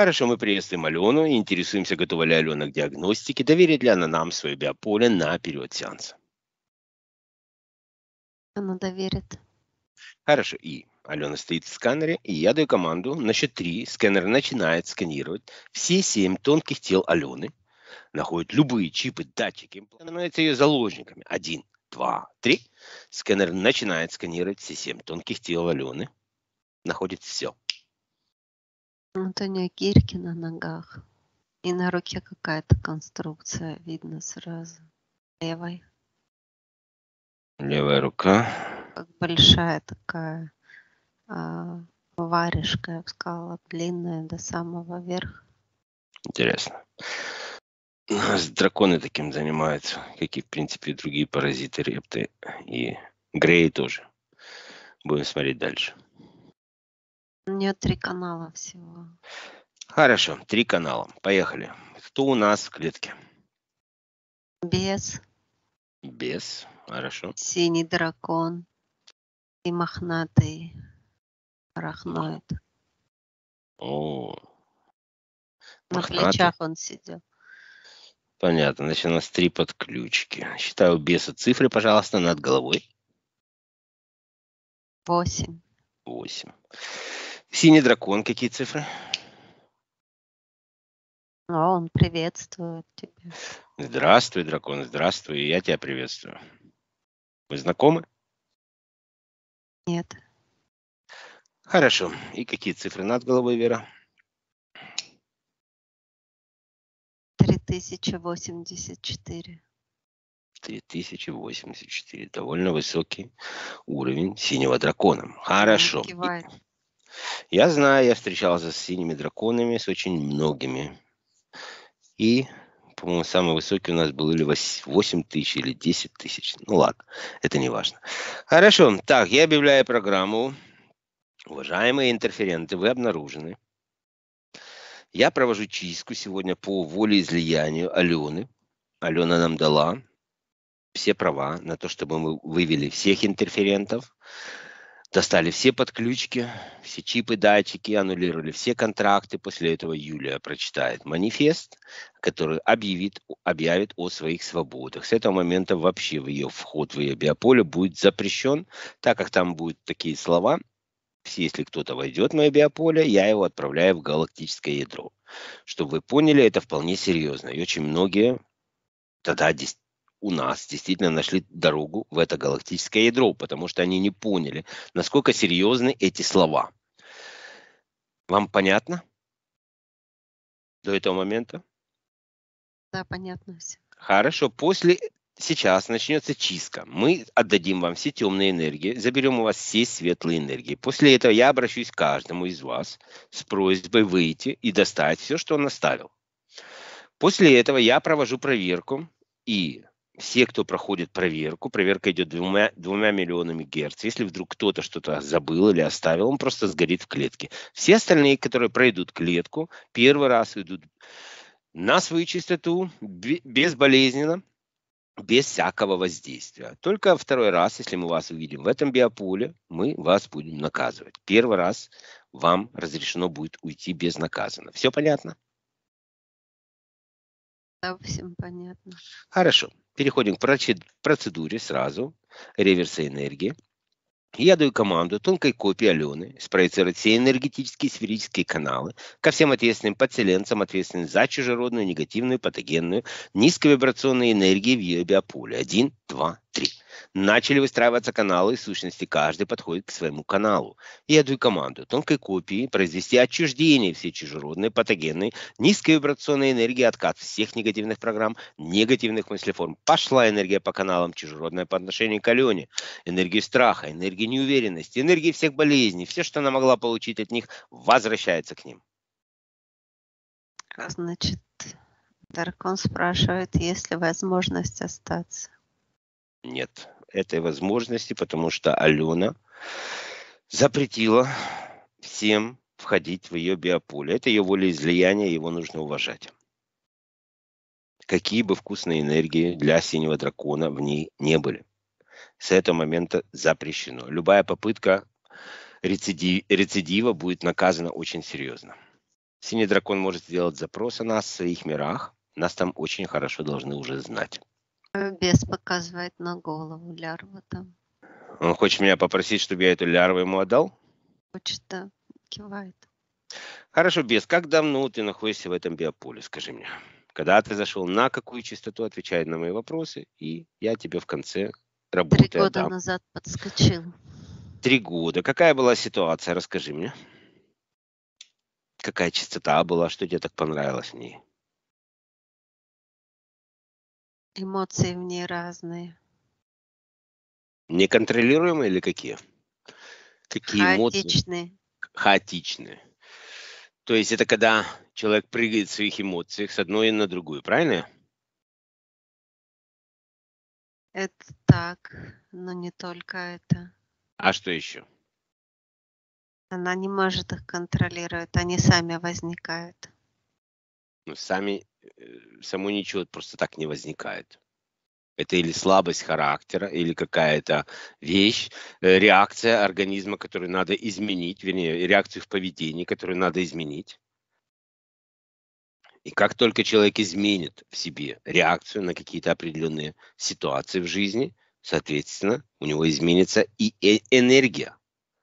Хорошо, мы приветствуем Алену и интересуемся, готова ли Алена к диагностике, доверит ли она нам свое биополе на период сеанса. Она доверит. Хорошо, и Алена стоит в сканере, и я даю команду. На счет 3 сканер начинает сканировать все 7 тонких тел Алены, находит любые чипы, датчики, становятся ее заложниками. 1, 2, 3. Сканер начинает сканировать все 7 тонких тел Алены, находит все. Вот у нее гирьки на ногах. И на руке какая-то конструкция видно сразу. Левой. Левая рука. Как большая такая варежка, я бы сказала, длинная до самого верха. Интересно. У нас драконы таким занимаются, как и, в принципе, и другие паразиты, репты и греи тоже. Будем смотреть дальше. У нее 3 канала всего. Хорошо, 3 канала. Поехали. Кто у нас в клетке? Бес, Бес. Хорошо. синий дракон и мохнатый арахноид. О, На мохнатый. плечах он сидел. Понятно. Значит, у нас 3 подключки. Считаю беса цифры, пожалуйста, над головой. 8. 8. Синий дракон, какие цифры? Он приветствует тебя. Здравствуй, дракон, здравствуй. И я тебя приветствую. Вы знакомы? Нет. Хорошо. И какие цифры над головой, Вера? 3084. 3084. Довольно высокий уровень синего дракона. Хорошо. Кивает. Я знаю, я встречался с синими драконами, с очень многими. И, по-моему, самый высокий у нас был или 8 тысяч, или 10 тысяч. Ну ладно, это не важно. Хорошо. Так, я объявляю программу. Уважаемые интерференты, вы обнаружены. Я провожу чистку сегодня по волеизлиянию Алены. Алена нам дала все права на то, чтобы мы вывели всех интерферентов, достали все подключки, все чипы, датчики, аннулировали все контракты. После этого Юлия прочитает манифест, который объявит о своих свободах. С этого момента вообще вход в ее биополе будет запрещен, так как там будут такие слова. Если кто-то войдет в мое биополе, я его отправляю в галактическое ядро. Чтобы вы поняли, это вполне серьезно. И очень многие тогда у нас действительно нашли дорогу в это галактическое ядро, потому что они не поняли, насколько серьезны эти слова. Вам понятно до этого момента? Да, понятно все. Хорошо. Сейчас начнется чистка. Мы отдадим вам все темные энергии, заберем у вас все светлые энергии. После этого я обращусь к каждому из вас с просьбой выйти и достать все, что он оставил. После этого я провожу проверку, и все, кто проходит проверку, проверка идет 2 миллионами герц. Если вдруг кто-то что-то забыл или оставил, он просто сгорит в клетке. Все остальные, которые пройдут клетку, первый раз идут на свою чистоту, безболезненно, без всякого воздействия. Только второй раз, если мы вас увидим в этом биополе, мы вас будем наказывать. Первый раз вам разрешено будет уйти безнаказанно. Все понятно? Да, всем понятно. Хорошо. Переходим к процедуре сразу. Реверса энергии. Я даю команду тонкой копии Алены спроецировать все энергетические сферические каналы ко всем ответственным подселенцам, ответственным за чужеродную, негативную, патогенную, низковибрационную энергию в ее биополе. 1, 2, 3. Начали выстраиваться каналы, и в сущности каждый подходит к своему каналу. Я даю команду тонкой копии произвести отчуждение всей чужеродной, патогенной, низковибрационной энергии, откат всех негативных программ, негативных мыслеформ. Пошла энергия по каналам чужеродная по отношению к Алене. Энергию страха, энергию неуверенности, энергии всех болезней. Все, что она могла получить от них, возвращается к ним. Значит, дракон спрашивает, есть ли возможность остаться. Нет этой возможности, потому что Алена запретила всем входить в ее биополе. Это ее волеизлияние, его нужно уважать. Какие бы вкусные энергии для синего дракона в ней не были. С этого момента запрещено. Любая попытка рецидива будет наказана очень серьезно. Синий дракон может сделать запрос о нас в своих мирах. Нас там очень хорошо должны уже знать. Бес показывает на голову лярву там. Он хочет меня попросить, чтобы я эту лярву ему отдал? Хочет, да, кивает. Хорошо, бес, как давно ты находишься в этом биополе, скажи мне? Когда ты зашел, на какую частоту, отвечай на мои вопросы, и я тебе в конце 3 работы года отдам. назад подскочил. 3 года. Какая была ситуация? Расскажи мне. Какая частота была? Что тебе так понравилось в ней? Эмоции в ней разные. Неконтролируемые или какие? Какие эмоции? Хаотичные. Хаотичные. То есть это когда человек прыгает в своих эмоциях с одной на другую, правильно? Это так, но не только это. А что еще? Она не может их контролировать, они сами возникают. Ну, само ничего просто так не возникает. Это или слабость характера, или какая-то вещь, реакция организма, которую надо изменить, вернее, реакцию в поведении, которую надо изменить. И как только человек изменит в себе реакцию на какие-то определенные ситуации в жизни, соответственно, у него изменится и энергия.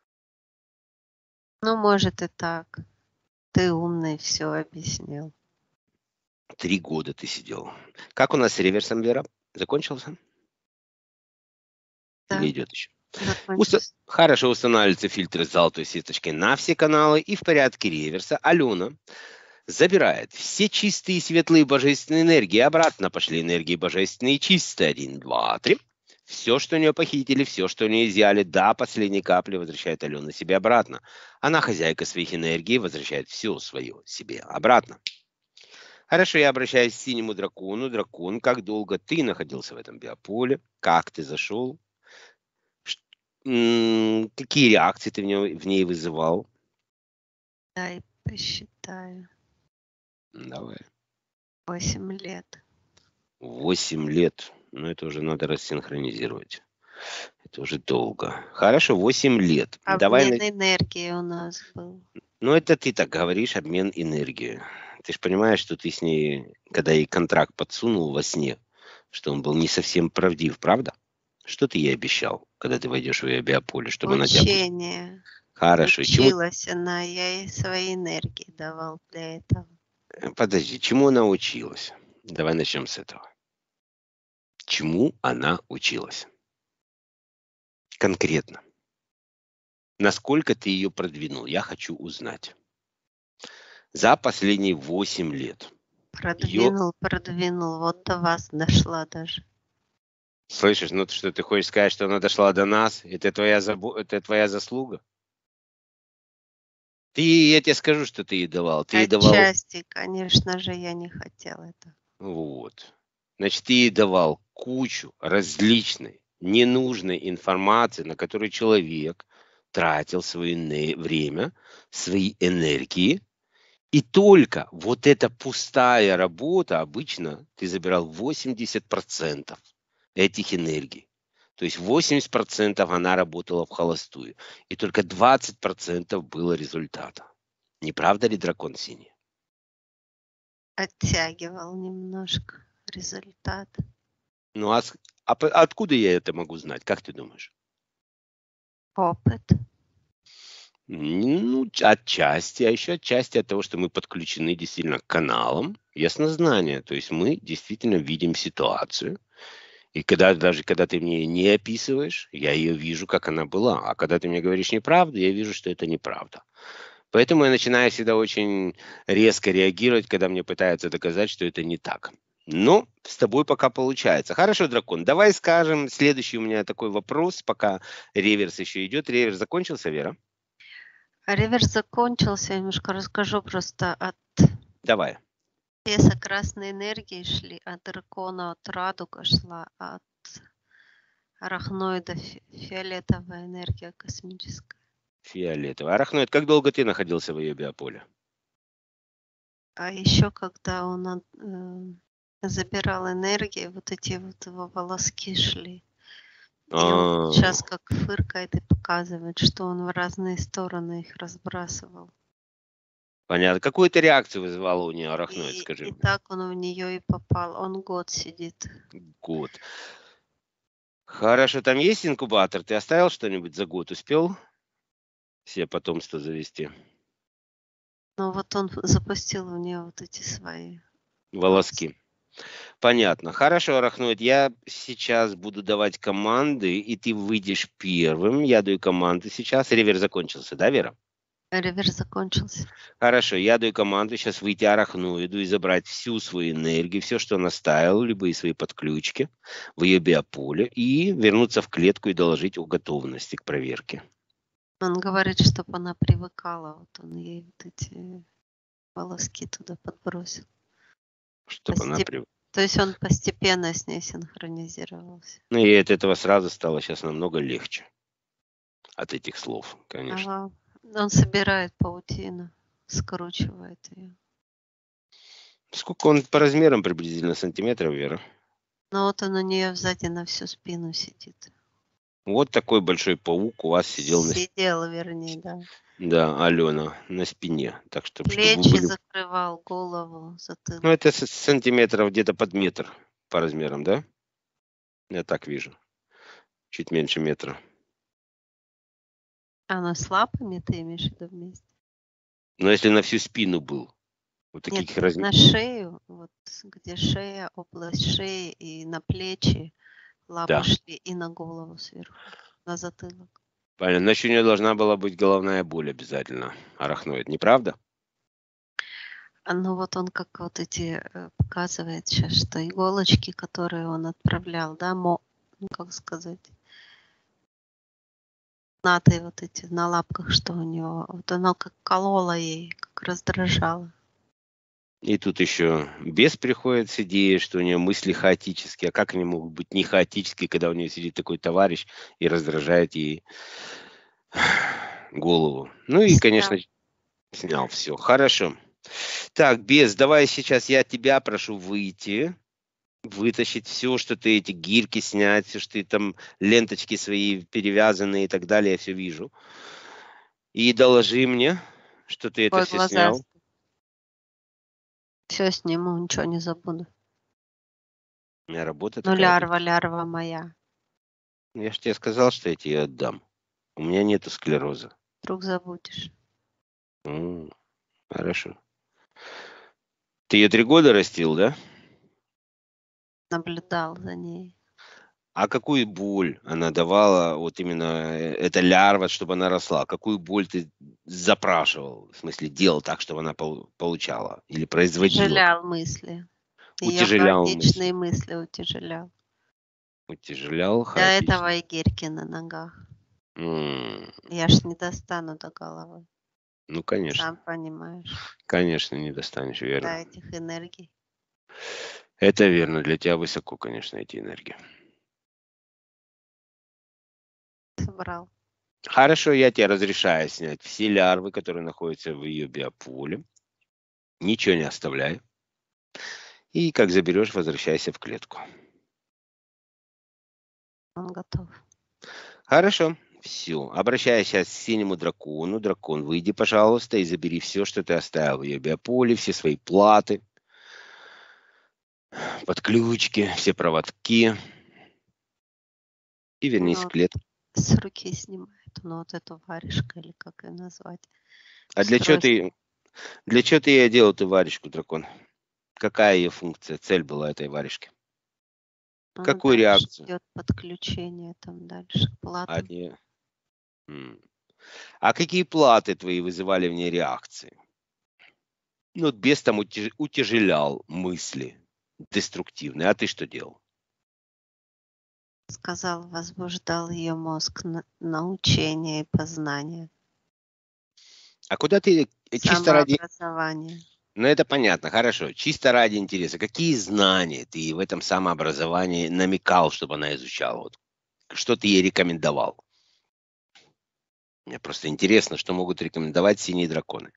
Ну, может и так. Ты умный, все объяснил. 3 года ты сидел. Как у нас с реверсом, Вера? Закончился? Да, Или идет еще? закончился. Хорошо устанавливаются фильтры с золотой сеточкой на все каналы и в порядке реверса. Алена забирает все чистые, светлые, божественные энергии. Обратно пошли энергии божественные, чистые. 1, 2, 3. Все, что у нее похитили, все, что у нее изъяли, до последней капли возвращает Алена себе обратно. Она хозяйка своих энергий, возвращает все свое себе обратно. Хорошо, я обращаюсь к синему дракону. Дракон, как долго ты находился в этом биополе? Как ты зашел? Какие реакции ты в ней вызывал? Дай посчитаю. Давай. 8 лет. 8 лет. Ну, это уже надо рассинхронизировать. Это уже долго. Хорошо, 8 лет. Давай. Обмен энергией у нас был. Ну, это ты так говоришь, обмен энергией. Ты же понимаешь, что ты с ней, когда ей контракт подсунул во сне, что он был не совсем правдив, правда? Что ты ей обещал, когда ты войдешь в ее биополе, чтобы она тебя... Учение. Хорошо. Чему... Училась она, я ей свои энергии давал для этого. Подожди, чему она училась? Давай начнем с этого. Чему она училась? Конкретно. Насколько ты ее продвинул? Я хочу узнать. За последние 8 лет. Продвинул. Вот до вас дошла даже. Слышишь, ну что, ты хочешь сказать, что она дошла до нас? Это твоя заслуга? Я тебе скажу, что ты ей давал. Ты ей давал... Отчасти, конечно же, я не хотела это. Вот. Значит, ты ей давал кучу различной, ненужной информации, на которую человек тратил свое время, свои энергии. И только вот эта пустая работа, обычно ты забирал 80% этих энергий. То есть 80% она работала в холостую. И только 20% было результата. Не правда ли, дракон синий? Оттягивал немножко результат. Ну откуда я это могу знать? Как ты думаешь? Опыт. Ну, отчасти, а еще отчасти от того, что мы подключены действительно к каналам яснознания. То есть мы действительно видим ситуацию. И даже когда ты мне не описываешь, я ее вижу, как она была. А когда ты мне говоришь неправду, я вижу, что это неправда. Поэтому я начинаю всегда очень резко реагировать, когда мне пытаются доказать, что это не так. Но с тобой пока получается. Хорошо, дракон, давай скажем, следующий у меня такой вопрос, пока реверс еще идет. Реверс закончился, Вера? Реверс закончился, я немножко расскажу просто от Давай. беса красной энергии шли, от дракона от радуга шла, от арахноида фиолетовая энергия космическая. Фиолетовый. Арахноид, как долго ты находился в ее биополе? А еще когда он забирал энергии, вот эти вот его волоски шли. И он сейчас как фыркает и показывает, что он в разные стороны их разбрасывал. Понятно. Какую это реакцию вызывало у нее арахноид, И скажи? так он в нее и попал. Он год сидит. Год. Хорошо, там есть инкубатор? Ты оставил что-нибудь за год? Успел себе потомство завести? Но вот он запустил в нее вот эти свои волосы. Волоски. Понятно. Хорошо, арахноид. Я сейчас буду давать команды, и ты выйдешь первым. Я даю команды сейчас. Ревер закончился, да, Вера? Реверс закончился. Хорошо, я даю команду сейчас выйти арахноиду и забрать всю свою энергию, все, что он оставил, любые свои подключки в ее биополе, и вернуться в клетку и доложить о готовности к проверке. Он говорит, чтобы она привыкала. Вот он ей вот эти волоски туда подбросил. Чтобы она То есть он постепенно с ней синхронизировался. Ну и от этого сразу стало сейчас намного легче. От этих слов, конечно. Ага. Он собирает паутину, скручивает ее. Сколько он по размерам приблизительно сантиметров, Вера? Но вот он у нее сзади на всю спину сидит. Вот такой большой паук у вас сидел Сидел, вернее, да. Да, Алена, на спине. Так что, чтобы вы Плечи были... закрывал, голову, затылок. Ну, это сантиметров где-то под метр по размерам, да? Я так вижу. Чуть меньше метра. Она с лапами, ты имеешь в виду вместе? Но если на всю спину был, вот Нет, таких размеров... на шею, вот где шея, область шеи и на плечи лапы Да, шли и на голову сверху, на затылок. понятно. Значит, у нее должна была быть головная боль обязательно. Арахноид, не правда? Ну вот он как вот эти показывает сейчас, что иголочки, которые он отправлял, да, ну как сказать, наты вот эти на лапках, что у него, вот оно как кололо ей, как раздражало. И тут еще бес приходит с идеей, что у нее мысли хаотические. А как они могут быть не хаотические, когда у нее сидит такой товарищ и раздражает ей голову? Ну и, конечно, снял все. Хорошо. Так, бес, давай сейчас я тебя прошу выйти, вытащить все, что ты, эти гирьки снять, все, что ты там, ленточки свои перевязанные и так далее, я все вижу. И доложи мне, что ты это Ой, все глаза. снял. Все сниму, ничего не забуду. У меня работа Ну, такая. лярва моя. Я же тебе сказал, что я тебе отдам. У меня нету склероза. Вдруг забудешь. Хорошо. Ты ее 3 года растил, да? Наблюдал за ней. А какую боль она давала, вот именно эта лярва, чтобы она росла? Какую боль ты запрашивал? В смысле, делал так, чтобы она получала? Или производила? Утяжелял мысли. Ее Утяжелял хаотичные мысли утяжелял. Утяжелял До хаотично. этого и гирьки на ногах. М, Я ж не достану до головы. Ну, конечно. Сам понимаешь. Конечно, не достанешь, До верно. этих энергий. Это верно. Для тебя высоко, конечно, эти энергии. Собрал. Хорошо, я тебе разрешаю снять все лярвы, которые находятся в ее биополе. Ничего не оставляй. И как заберешь, возвращайся в клетку. Он готов. Хорошо. Все. Обращайся к синему дракону. Дракон, выйди, пожалуйста, и забери все, что ты оставил в ее биополе, все свои платы, подключки, все проводки. И вернись в Ну, клетку. с руки снимает. Ну, вот эту варежку, или как ее назвать. А для чего ты ей делал эту варежку, дракон? Какая ее функция, цель была этой варежки? Какую реакцию? Идет подключение там дальше к платам. От нее? А какие платы твои вызывали в ней реакции? Ну, вот бес там утяжелял мысли деструктивные. А ты что делал? Сказал, возбуждал ее мозг на учение и познание. А куда ты чисто ради... Самообразование. Ну, это понятно, хорошо. Чисто ради интереса. Какие знания ты в этом самообразовании намекал, чтобы она изучала? Вот, что ты ей рекомендовал? Мне просто интересно, что могут рекомендовать синие драконы.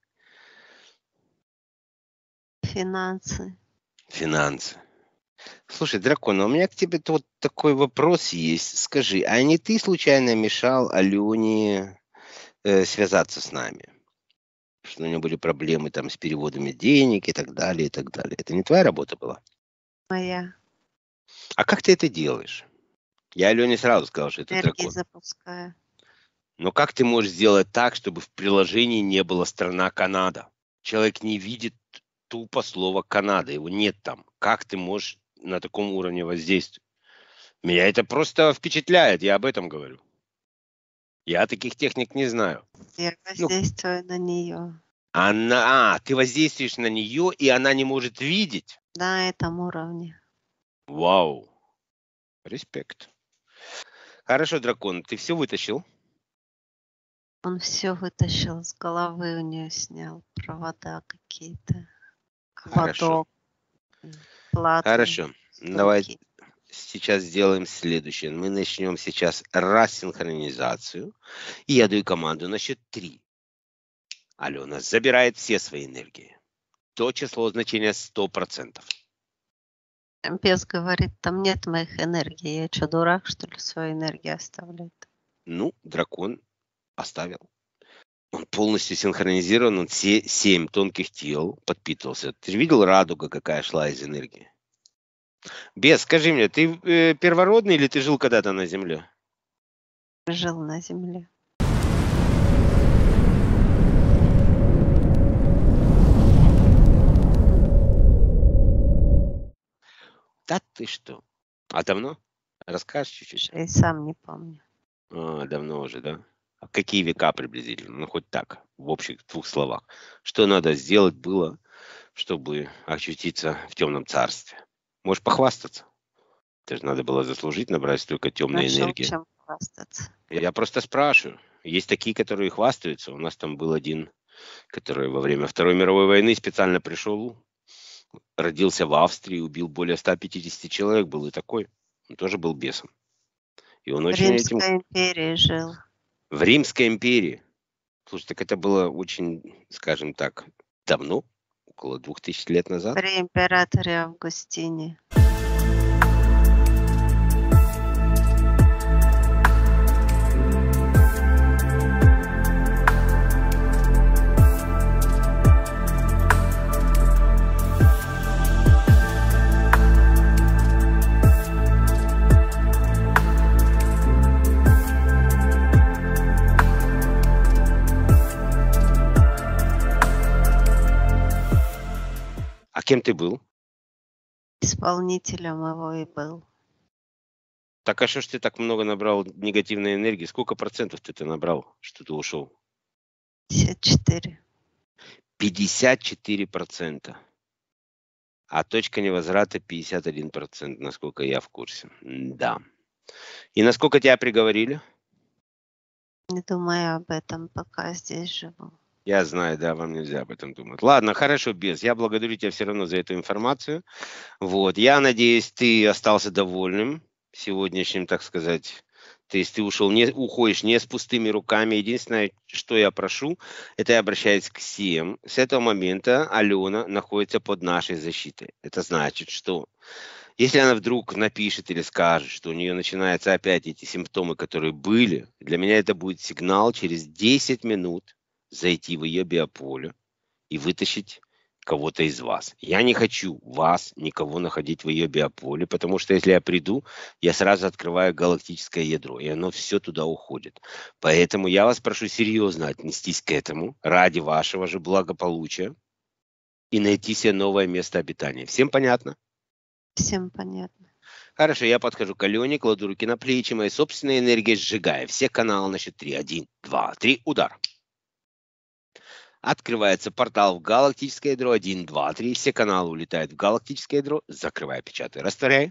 Финансы. Финансы. Слушай, дракон, у меня к тебе вот такой вопрос есть. Скажи, а не ты случайно мешал Алене связаться с нами? что у него были проблемы там с переводами денег и так далее, и так далее. Это не твоя работа была? Моя. А как ты это делаешь? Я Алене сразу сказал, что это Энергии дракон. запускаю. Но как ты можешь сделать так, чтобы в приложении не было страна Канада? Человек не видит тупо слово Канада, его нет там. Как ты можешь на таком уровне воздействовать? Меня это просто впечатляет, я об этом говорю. Я таких техник не знаю. Я Ну, воздействую на нее. ты воздействуешь на нее, и она не может видеть? На этом уровне. Вау. Респект. Хорошо, дракон, ты все вытащил? Он все вытащил с головы, у нее снял провода какие-то, Хорошо. ободок, платы Хорошо. с Давай руки. сейчас сделаем следующее. Мы начнем сейчас рассинхронизацию. И я даю команду на счет 3. Алена забирает все свои энергии. То число значения 100%. Бес говорит, там нет моих энергий. Я что, дурак, что ли, свою энергию оставлять? Ну, дракон оставил. Он полностью синхронизирован, он все 7 тонких тел подпитывался. Ты же видел радуга, какая шла из энергии? Бес, скажи мне, ты первородный или ты жил когда-то на Земле? Жил на земле. Да ты что? А давно? Расскажешь чуть-чуть? Я и сам не помню. Давно уже, да? А какие века приблизительно? Ну, хоть так, в общих 2 словах. Что надо сделать было, чтобы очутиться в темном царстве? Можешь похвастаться? Это же надо было заслужить, набрать столько темной Нашел энергии. чем хвастаться. Я просто спрашиваю. Есть такие, которые хвастаются. У нас там был один, который во время Второй мировой войны специально пришел, родился в Австрии, убил более 150 человек, был и такой. Он тоже был бесом. И он В очень этим... Римской империи жил. В Римской империи. Слушай, так это было очень, скажем так, давно, около 2000 лет назад. При императоре Августине. А кем ты был? Исполнителем его и был. Так а что ж ты так много набрал негативной энергии? Сколько процентов ты набрал, что ты ушел? 54. 54%. А точка невозврата 51%, насколько я в курсе. Да. И насколько тебя приговорили? Не думаю об этом, пока здесь живу. Я знаю, да, вам нельзя об этом думать. Ладно, хорошо, Без. Я благодарю тебя все равно за эту информацию. Вот. Я надеюсь, ты остался довольным сегодняшним, так сказать. То есть ты уходишь не с пустыми руками. Единственное, что я прошу, это я обращаюсь к всем. С этого момента Алена находится под нашей защитой. Это значит, что если она вдруг напишет или скажет, что у нее начинаются опять эти симптомы, которые были, для меня это будет сигнал через 10 минут зайти в ее биополе и вытащить кого-то из вас. Я не хочу вас, никого находить в ее биополе, потому что если я приду, я сразу открываю галактическое ядро, и оно все туда уходит. Поэтому я вас прошу серьезно отнестись к этому ради вашего же благополучия и найти себе новое место обитания. Всем понятно? Всем понятно. Хорошо, я подхожу к Алене, кладу руки на плечи, моей собственной энергией сжигая все каналы на счет 3. 1, 2, 3, удар. Открывается портал в галактическое ядро. 1, 2, 3. Все каналы улетают в галактическое ядро. Закрывай, печатай, растворяй.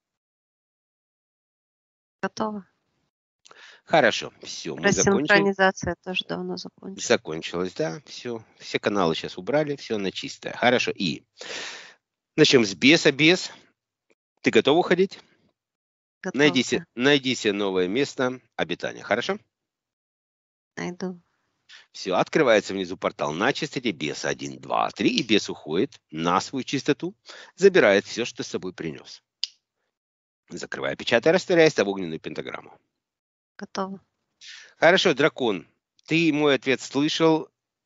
Готово. Хорошо, все, мы закончили. Рассинхронизация тоже давно закончилась. Закончилось, да, все. Все каналы сейчас убрали, все на чистое. Хорошо, и начнем с беса. Бес, ты готов уходить? Готово. Найди себе новое место обитания, хорошо? Найду. Все, открывается внизу портал на частоте беса 1, 2, 3, и бес уходит на свою чистоту, забирает все, что с собой принес. Закрывая, печатай, растворяясь в огненную пентаграмму. Готово. Хорошо, дракон, ты мой ответ слышал.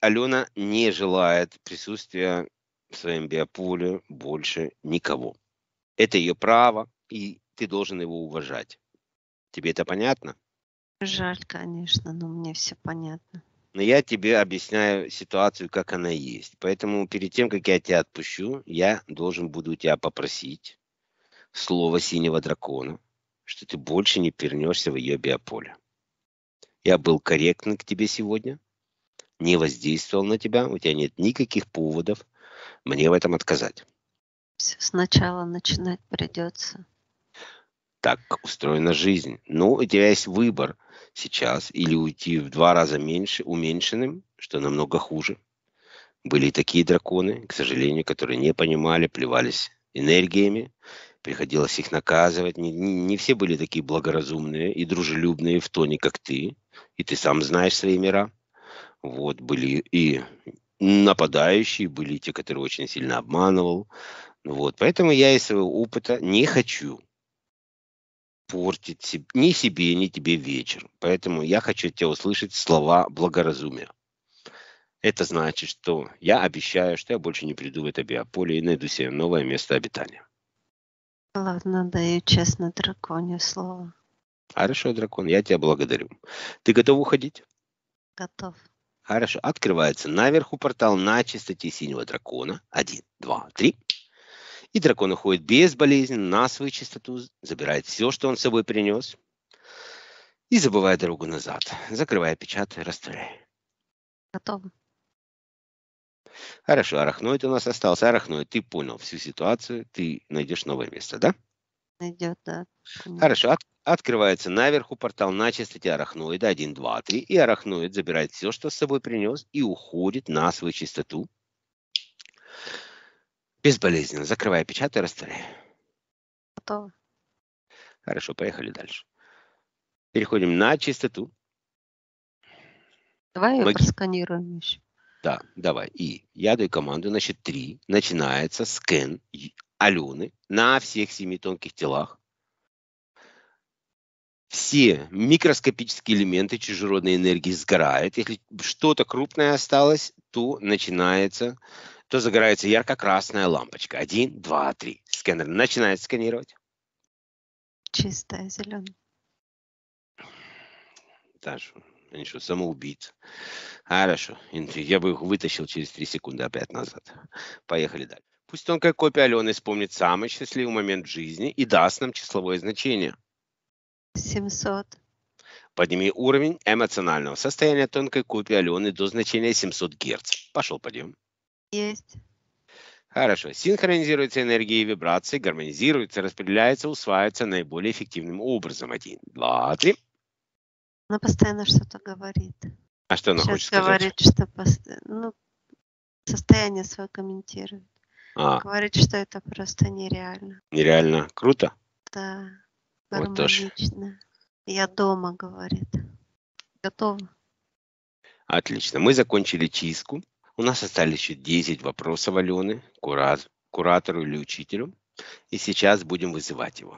Алена не желает присутствия в своем биополе больше никого. Это ее право, и ты должен его уважать. Тебе это понятно? Жаль, конечно, но мне все понятно. Но я тебе объясняю ситуацию, как она есть. Поэтому перед тем, как я тебя отпущу, я должен буду тебя попросить слово синего дракона, что ты больше не вернешься в ее биополе. Я был корректен к тебе сегодня, не воздействовал на тебя, у тебя нет никаких поводов мне в этом отказать. Все сначала начинать придется. Так устроена жизнь. Ну, у тебя есть выбор сейчас или уйти в 2 раза меньше, уменьшенным, что намного хуже. Были и такие драконы, к сожалению, которые не понимали, плевались энергиями, приходилось их наказывать. Не все были такие благоразумные и дружелюбные в тоне, как ты, и ты сам знаешь свои мира. Вот, были и нападающие, были и те, которые очень сильно обманывал. Вот, поэтому я из своего опыта не хочу портить ни себе, ни тебе вечер. Поэтому я хочу от тебя услышать слова благоразумия. Это значит, что я обещаю, что я больше не приду в это биополе и найду себе новое место обитания. Ладно, даю честно драконье слово. Хорошо, дракон, я тебя благодарю. Ты готов уходить? Готов. Хорошо. Открывается наверху портал на чистоте синего дракона. 1, 2, 3. И дракон уходит безболезненно на свою чистоту, забирает все, что он с собой принес, и забывает дорогу назад. Закрывая, печатай, растворяй. Готов. Хорошо, арахноид у нас остался. Арахноид, ты понял всю ситуацию, ты найдешь новое место, да? Найдет, да. Хорошо, открывается наверху портал на чистоте арахноида 1, 2, 3. И арахноид забирает все, что с собой принес, и уходит на свою чистоту. Безболезненно. Закрывая, печатай, растворяй. Готов. Хорошо, поехали дальше. Переходим на чистоту. Давай ее просканируем еще. Да, давай. И я даю команду на счет 3. Начинается скэн Алены на всех 7 тонких телах. Все микроскопические элементы чужеродной энергии сгорают. Если что-то крупное осталось, то загорается ярко-красная лампочка. 1, 2, 3. Сканер начинает сканировать. Чистая, зеленая. Даже они что, самоубийцы? Хорошо. Я бы их вытащил через 3 секунды опять назад. Поехали дальше. Пусть тонкая копия Алены вспомнит самый счастливый момент в жизни и даст нам числовое значение. 700. Подними уровень эмоционального состояния тонкой копии Алены до значения 700 Гц. Пошел подъем. Есть. Хорошо. Синхронизируется энергия и вибрации, гармонизируется, распределяется, усваивается наиболее эффективным образом. 1, 2, 3. Она постоянно что-то говорит. А что она Сейчас хочет сказать? говорит, что состояние свое комментирует. Говорит, что это просто нереально. Нереально круто? Да. Вот тоже. Гармонично. Я дома, говорит. Готова. Отлично. Мы закончили чистку. У нас остались еще 10 вопросов Алены, куратору или учителю. И сейчас будем вызывать его.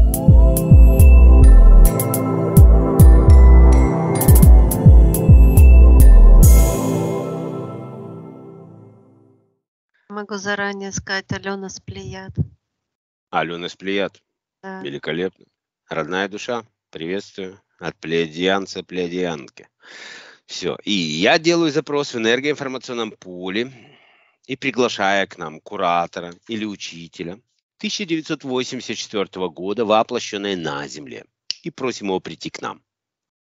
Могу заранее сказать, Алена с Плеяд. Алена с Плеяд. Да. Великолепно. Родная душа, приветствую от плеядианца, плеядианки. Все. И я делаю запрос в энергоинформационном поле и приглашаю к нам куратора или учителя 1984 года, воплощенное на Земле. И просим его прийти к нам.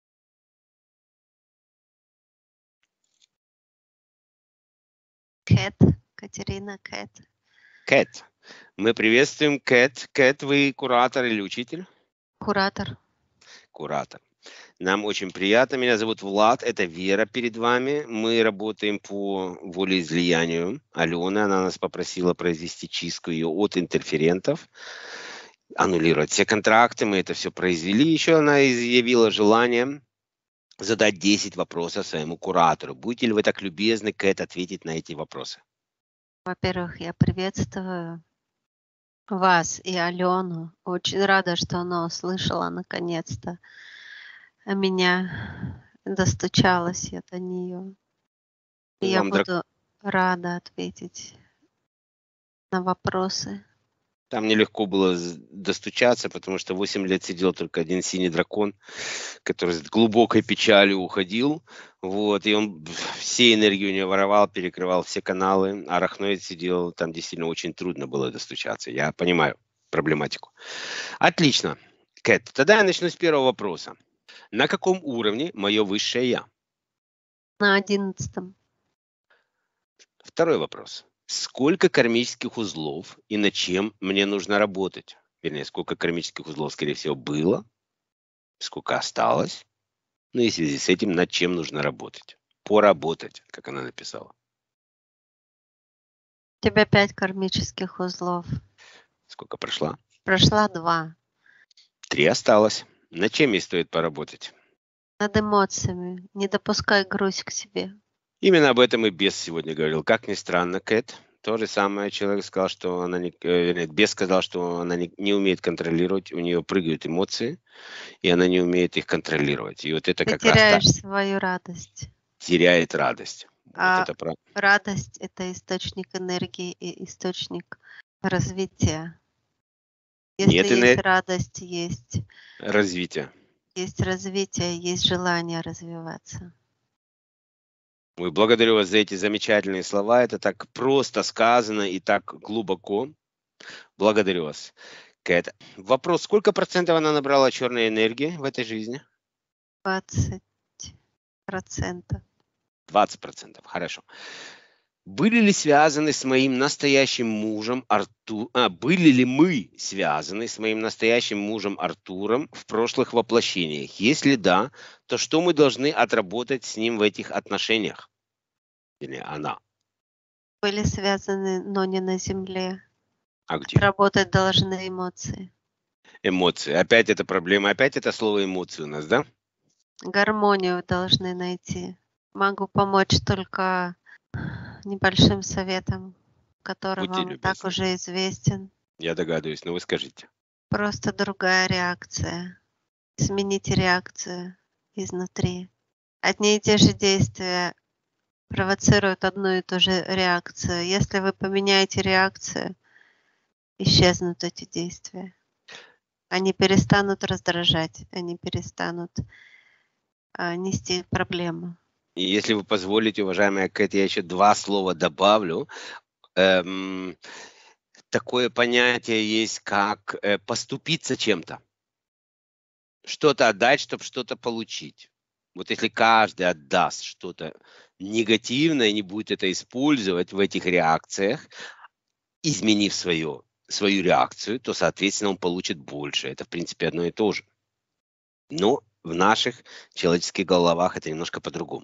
Кэт. Катерина Кэт. Кэт. Мы приветствуем Кэт. Кэт, вы куратор или учитель? Куратор. Куратор. Нам очень приятно. Меня зовут Влад. Это Вера перед вами. Мы работаем по волеизлиянию Алены. Она нас попросила произвести чистку ее от интерферентов, аннулировать все контракты. Мы это все произвели. Еще она изъявила желание задать 10 вопросов своему куратору. Будете ли вы так любезны, Кэт, ответить на эти вопросы? Во-первых, я приветствую вас и Алену. Очень рада, что она услышала наконец-то меня. Достучалась я до нее. И Ну, я вам буду рада ответить на вопросы. Там нелегко было достучаться, потому что 8 лет сидел только один синий дракон, который с глубокой печалью уходил. Вот, и он все энергию у него воровал, перекрывал все каналы. А Арахноид сидел, там действительно очень трудно было достучаться. Я понимаю проблематику. Отлично. Кэт, тогда я начну с первого вопроса. На каком уровне мое высшее я? На 11. Второй вопрос. Сколько кармических узлов и над чем мне нужно работать? Вернее, сколько кармических узлов, скорее всего, было, сколько осталось, ну и в связи с этим над чем нужно работать. Поработать, как она написала. У тебя 5 кармических узлов. Сколько прошла? Прошла 2. 3 осталось. Над чем ей стоит поработать? Над эмоциями. Не допускай грусть к себе. Именно об этом и бес сегодня говорил. Как ни странно, Кэт, то же самое человек сказал, что она не, вернее, бес сказал, что она не умеет контролировать, у нее прыгают эмоции, и она не умеет их контролировать. И вот это Ты как раз теряешь свою радость. теряет радость. Вот А это правда. радость – это источник энергии и источник развития. Если Нет есть радость, есть развития. развитие, есть желание развиваться. Ой, благодарю вас за эти замечательные слова. Это так просто сказано и так глубоко. Благодарю вас, Кэт. Вопрос, сколько процентов она набрала черной энергии в этой жизни? 20%. 20%. Хорошо. Были ли связаны с моим настоящим мужем были ли мы связаны с моим настоящим мужем Артуром в прошлых воплощениях? Если да, то что мы должны отработать с ним в этих отношениях? Или она? Были связаны, но не на Земле. А где? Отработать должны эмоции. Эмоции. Опять эта проблема, опять это слово эмоции у нас, да? Гармонию должны найти. Могу помочь только небольшим советом, который Будьте вам и так любезны. уже известен. Я догадываюсь, но вы скажите. Просто другая реакция. Смените реакцию изнутри. Одни и те же действия провоцируют одну и ту же реакцию. Если вы поменяете реакцию, исчезнут эти действия. Они перестанут раздражать, они перестанут нести проблему. И если вы позволите, уважаемая Кэт, я еще 2 слова добавлю. Такое понятие есть, как поступиться чем-то. Что-то отдать, чтобы что-то получить. Вот если каждый отдаст что-то негативное, не будет это использовать в этих реакциях, изменив свою реакцию, то, соответственно, он получит больше. Это, в принципе, одно и то же. Но в наших человеческих головах это немножко по-другому.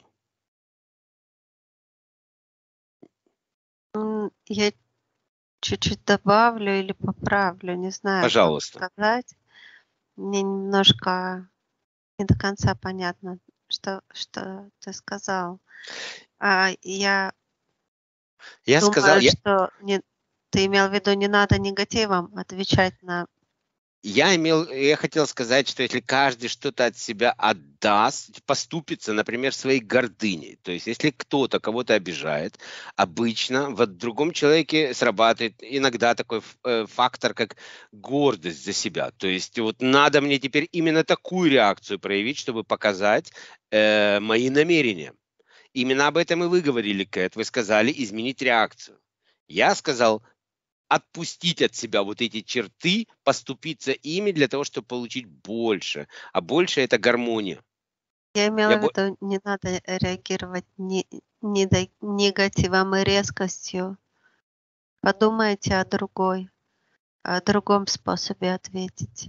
Я чуть-чуть добавлю или поправлю, не знаю, как Пожалуйста. сказать. Мне немножко не до конца понятно, что ты сказал. Я думаю, что ты имел в виду, не надо негативом отвечать на... Я хотел сказать, что если каждый что-то от себя отдаст, поступится, например, своей гордыней. То есть, если кто-то кого-то обижает, обычно в другом человеке срабатывает иногда такой фактор, как гордость за себя. То есть, вот надо мне теперь именно такую реакцию проявить, чтобы показать мои намерения. Именно об этом и вы говорили, Кэт. Вы сказали изменить реакцию. Я сказал отпустить от себя вот эти черты, поступиться ими для того, чтобы получить больше. А больше – это гармония. Я имела в виду, не надо реагировать негативом и резкостью. Подумайте о другом способе ответить.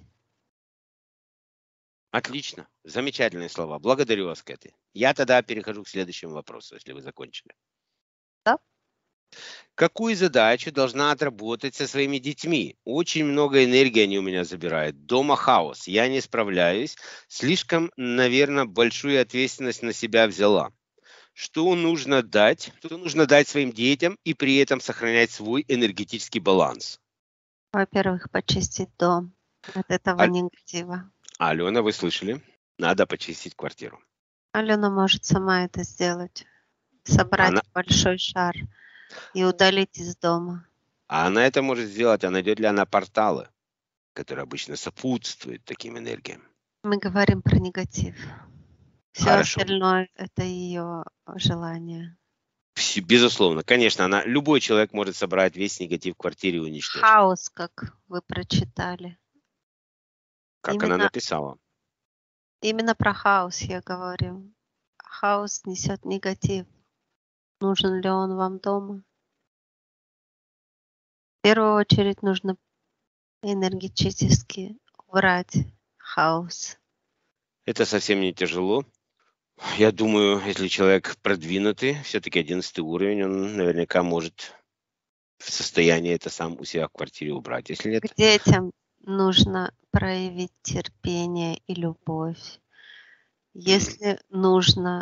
Отлично. Замечательные слова. Благодарю вас, Кэти. Я тогда перехожу к следующему вопросу, если вы закончили. Да. Какую задачу должна отработать со своими детьми? Очень много энергии они у меня забирают. Дома хаос. Я не справляюсь. Слишком, наверное, большую ответственность на себя взяла. Что нужно дать своим детям и при этом сохранять свой энергетический баланс? Во-первых, почистить дом от этого негатива. Алена, вы слышали? Надо почистить квартиру. Алена может сама это сделать. собрать Она, большой шар и удалить из дома. а она это может сделать, а найдет ли она порталы, которые обычно сопутствуют таким энергиям? Мы говорим про негатив. Все Хорошо. остальное — это ее желание. Безусловно, конечно, любой человек может собрать весь негатив в квартире и уничтожить. Хаос, как вы прочитали. Как она написала. Именно про хаос я говорю. Хаос несет негатив. Нужен ли он вам дома? В первую очередь нужно энергетически убрать хаос. Это совсем не тяжело. Я думаю, если человек продвинутый, все-таки 11 уровень, он наверняка может в состоянии это сам у себя в квартире убрать. Если нет, К детям нужно проявить терпение и любовь. Если нужно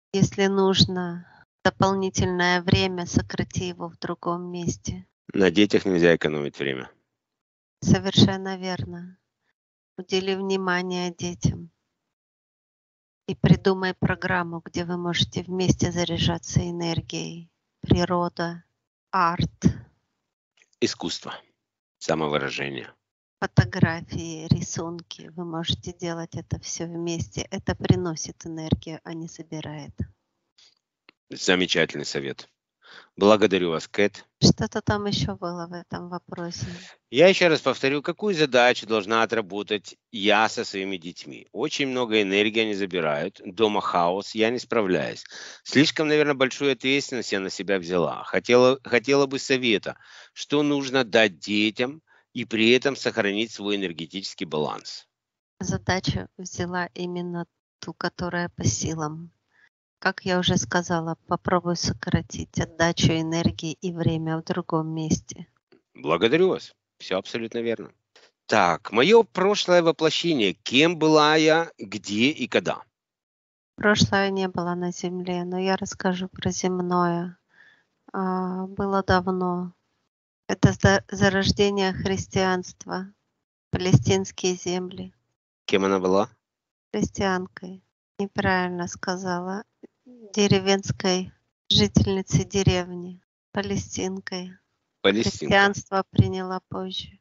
дополнительное время, сократи его в другом месте. на детях нельзя экономить время. Совершенно верно. Удели внимание детям и придумай программу, где вы можете вместе заряжаться энергией. Природа, арт, Искусство, самовыражение. фотографии, рисунки. Вы можете делать это все вместе. Это приносит энергию, а не забирает. Замечательный совет. Благодарю вас, Кэт. Что-то там еще было в этом вопросе. Я еще раз повторю, какую задачу должна отработать я со своими детьми. Очень много энергии они забирают. Дома хаос, я не справляюсь. Слишком, наверное, большую ответственность я на себя взяла. Хотела бы совета, что нужно дать детям и при этом сохранить свой энергетический баланс. Задачу взяла именно ту, которая по силам. Как я уже сказала, попробуй сократить отдачу энергии и время в другом месте. Благодарю вас. Все абсолютно верно. Так, мое прошлое воплощение. Кем была я, где и когда? Прошлое не было на Земле, но я расскажу про земное. Было давно. Это зарождение христианства, палестинские земли. Кем она была? Христианкой. Неправильно сказала. Деревенской жительницей деревни. Палестинкой. Палестинка. Христианство приняла позже.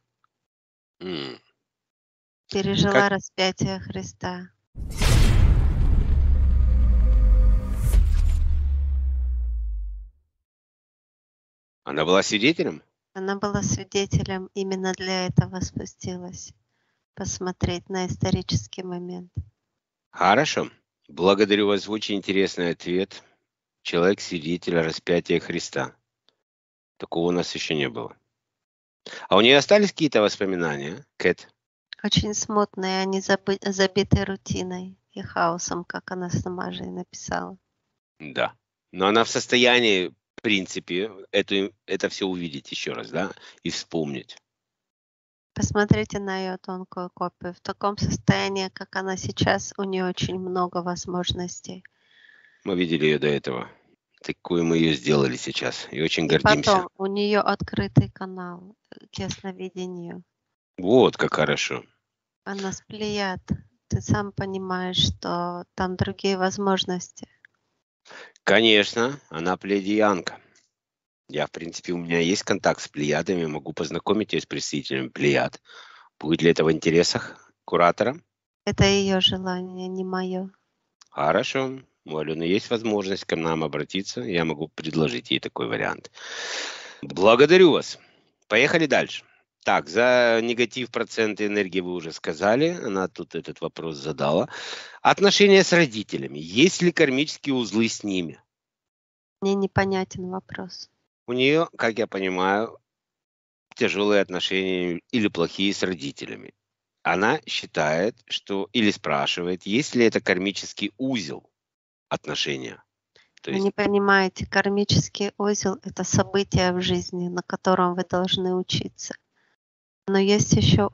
Пережила распятие Христа. Она была свидетелем? Она была свидетелем, именно для этого спустилась. Посмотреть на исторический момент. Хорошо. Благодарю вас за очень интересный ответ. Человек-свидетель распятия Христа. Такого у нас еще не было. А у нее остались какие-то воспоминания, Кэт? Очень смутные, они забиты рутиной и хаосом, как она сама же и написала. Да. Но она в состоянии, в принципе, это все увидеть еще раз, да, и вспомнить. Посмотрите на ее тонкую копию. В таком состоянии, как она сейчас, у нее очень много возможностей. Мы видели ее до этого. Такую мы ее сделали сейчас. И очень гордимся. Потом у нее открытый канал к ясновидению. Вот как хорошо. Она с Плеяд. Ты сам понимаешь, что там другие возможности. Конечно, она плеядиянка. Я, в принципе, у меня есть контакт с плеядами, могу познакомить ее с представителями плеяд. Будет ли это в интересах куратора? Это ее желание, не мое. Хорошо. У Алены есть возможность к нам обратиться. Я могу предложить ей такой вариант. Благодарю вас. Поехали дальше. Так, за негатив процента энергии вы уже сказали. Она тут этот вопрос задала. Отношения с родителями. Есть ли кармические узлы с ними? Мне непонятен вопрос. У нее, как я понимаю, тяжелые отношения или плохие с родителями. Она считает, что или спрашивает, есть ли это кармический узел отношения. То Вы есть, не понимаете, кармический узел — это событие в жизни, на котором вы должны учиться. Но есть еще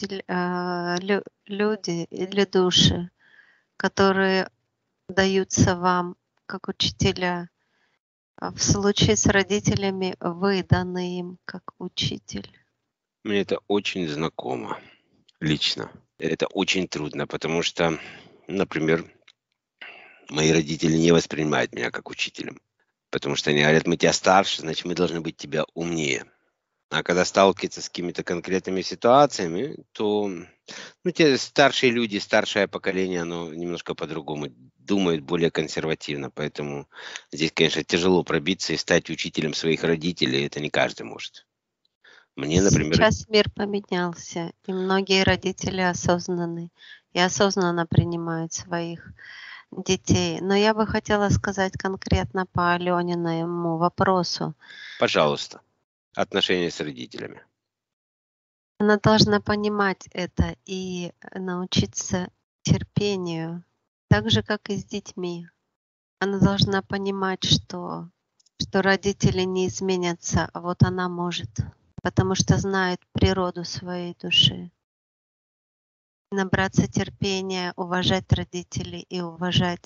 люди или души, которые даются вам как учителя. В случае с родителями вы даны им как учитель. мне это очень знакомо лично. Это очень трудно, потому что, например, мои родители не воспринимают меня как учителем. Потому что они говорят, мы тебя старше, значит, мы должны быть тебя умнее. А когда сталкиваются с какими-то конкретными ситуациями, то те старшие люди, старшее поколение, оно немножко по-другому думает, более консервативно. Поэтому здесь, конечно, тяжело пробиться и стать учителем своих родителей. Это не каждый может. Мне, например... Сейчас мир поменялся, и многие родители осознанны и осознанно принимают своих детей. Но я бы хотела сказать конкретно по Алениному вопросу. Пожалуйста. Отношения с родителями. Она должна понимать это и научиться терпению, так же, как и с детьми. Она должна понимать, что родители не изменятся, а вот она может, потому что знает природу своей души. Набраться терпения, уважать родителей и уважать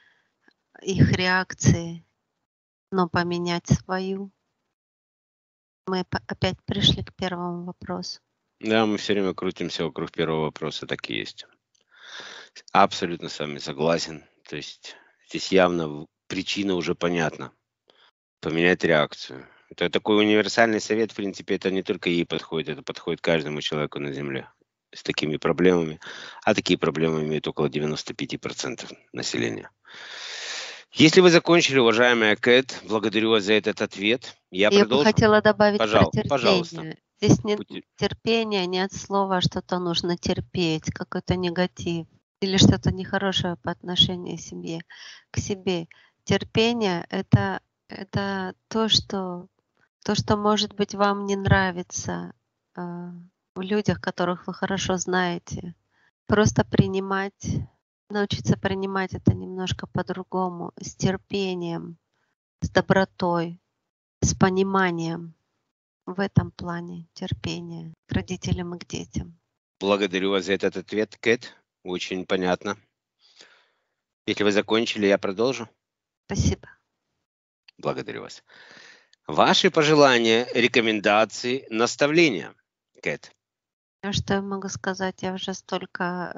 их реакции, но поменять свою. Мы опять пришли к первому вопросу. Да, мы все время крутимся вокруг первого вопроса, так и есть. Абсолютно с вами согласен. То есть здесь явно причина уже понятна. Поменять реакцию. Это такой универсальный совет, в принципе, это не только ей подходит, это подходит каждому человеку на Земле с такими проблемами. А такие проблемы имеют около 95% населения. Если вы закончили, уважаемая Кэт, благодарю вас за этот ответ. Я бы продолжу. хотела добавить про терпение. Пожалуйста. Здесь нет терпения, нет слова, что-то нужно терпеть, какой-то негатив или что-то нехорошее по отношению к себе. Терпение — это то, что может быть вам не нравится в людях, которых вы хорошо знаете. Просто научиться принимать это немножко по-другому, с терпением, с добротой, с пониманием. В этом плане терпение к родителям и к детям. Благодарю вас за этот ответ, Кэт. Очень понятно. Если вы закончили, я продолжу. Спасибо. Благодарю вас. Ваши пожелания, рекомендации, наставления, Кэт. Что я могу сказать? Я уже столько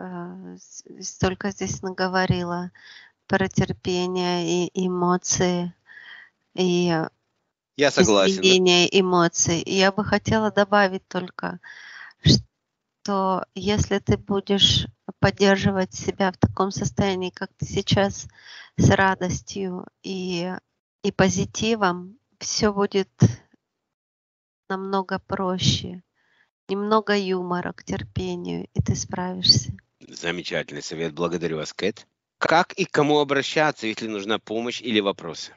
здесь наговорила про терпение и эмоции, и Я согласен. изменение эмоций. И я бы хотела добавить только, что если ты будешь поддерживать себя в таком состоянии, как ты сейчас, с радостью и позитивом, все будет намного проще. Немного юмора к терпению, и ты справишься. Замечательный совет. Благодарю вас, Кэт. Как и к кому обращаться, если нужна помощь или вопросы?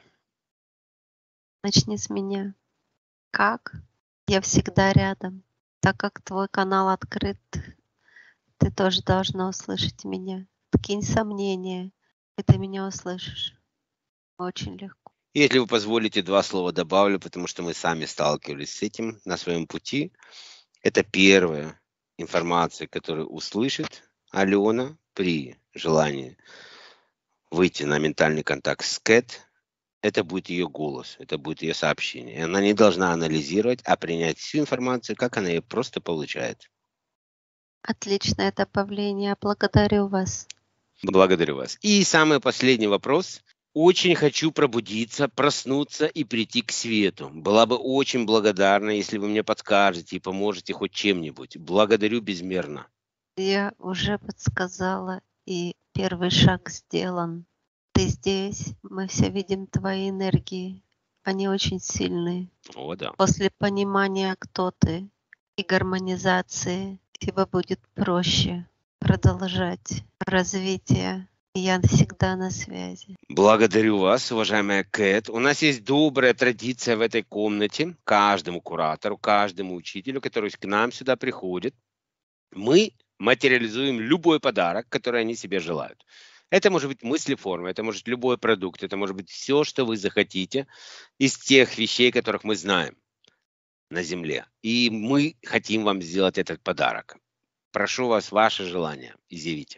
Начни с меня. Как? Я всегда рядом. Так как твой канал открыт, ты тоже должна услышать меня. Кинь сомнения, и ты меня услышишь. Очень легко. Если вы позволите, 2 слова добавлю, потому что мы сами сталкивались с этим на своем пути. Это первая информация, которую услышит Алена при желании выйти на ментальный контакт с Кэт. Это будет ее голос, это будет ее сообщение. И она не должна анализировать, а принять всю информацию, как она ее просто получает. Отличное добавление. Благодарю вас. Благодарю вас. И самый последний вопрос. Очень хочу пробудиться, проснуться и прийти к свету. Была бы очень благодарна, если вы мне подскажете и поможете хоть чем-нибудь. Благодарю безмерно. Я уже подсказала, и первый шаг сделан. Ты здесь, мы все видим твои энергии. Они очень сильные. О, да. После понимания, кто ты, и гармонизации, тебе будет проще продолжать развитие. Я всегда на связи. Благодарю вас, уважаемая Кэт. У нас есть добрая традиция в этой комнате. Каждому куратору, каждому учителю, который к нам сюда приходит, мы материализуем любой подарок, который они себе желают. Это может быть мыслеформа, это может быть любой продукт, это может быть все, что вы захотите из тех вещей, которых мы знаем на Земле. И мы хотим вам сделать этот подарок. Прошу вас, ваше желание, изъявите.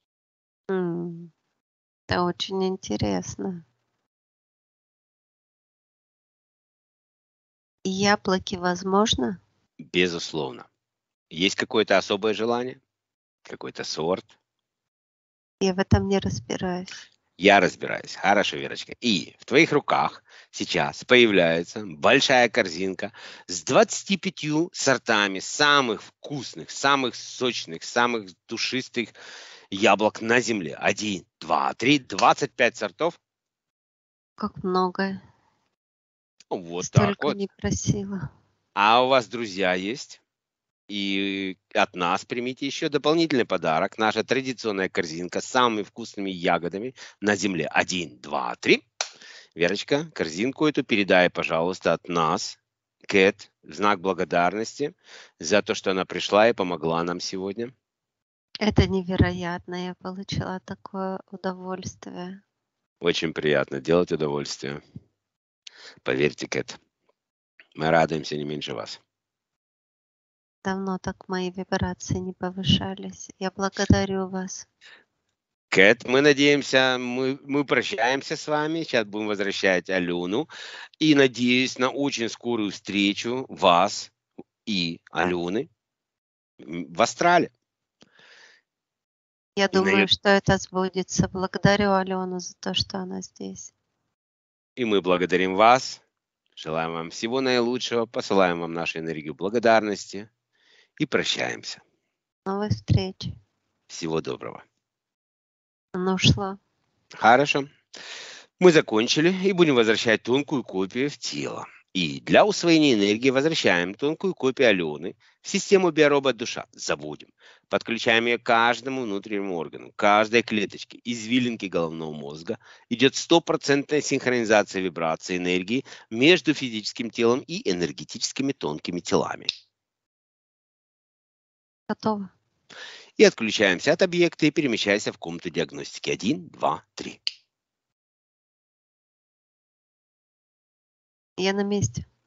Это очень интересно. Яблоки возможно? Безусловно. Есть какое-то особое желание? Какой-то сорт? Я в этом не разбираюсь. Я разбираюсь. Хорошо, Верочка. И в твоих руках сейчас появляется большая корзинка с 25 сортами самых вкусных, самых сочных, самых душистых яблок на земле. 1, 2, 3, 25 сортов. Как много. Вот так Столько вот. не просила. А у вас друзья есть? И от нас примите еще дополнительный подарок. Наша традиционная корзинка с самыми вкусными ягодами на земле. 1, 2, 3. Верочка, корзинку эту передай, пожалуйста, от нас, Кэт, в знак благодарности за то, что она пришла и помогла нам сегодня. Это невероятно. Я получила такое удовольствие. Очень приятно делать удовольствие. Поверьте, Кэт, мы радуемся не меньше вас. Давно так мои вибрации не повышались. Я благодарю вас. Кэт, мы надеемся, мы прощаемся с вами. Сейчас будем возвращать Алену. И надеюсь на очень скорую встречу вас и Алены в Астрале. Я думаю, что это сбудется. Благодарю Алену за то, что она здесь. И мы благодарим вас. Желаем вам всего наилучшего. Посылаем вам нашу энергию благодарности. И прощаемся. До новой встречи. Всего доброго. Она ушла. Хорошо. Мы закончили и будем возвращать тонкую копию в тело. И для усвоения энергии возвращаем тонкую копию Алены в систему биоробот душа. Заводим. Подключаем ее к каждому внутреннему органу, каждой клеточке, извилинке головного мозга. Идет 100% синхронизация вибрации энергии между физическим телом и энергетическими тонкими телами. Готово. И отключаемся от объекта и перемещаемся в комнату диагностики. 1, 2, 3. Я на месте.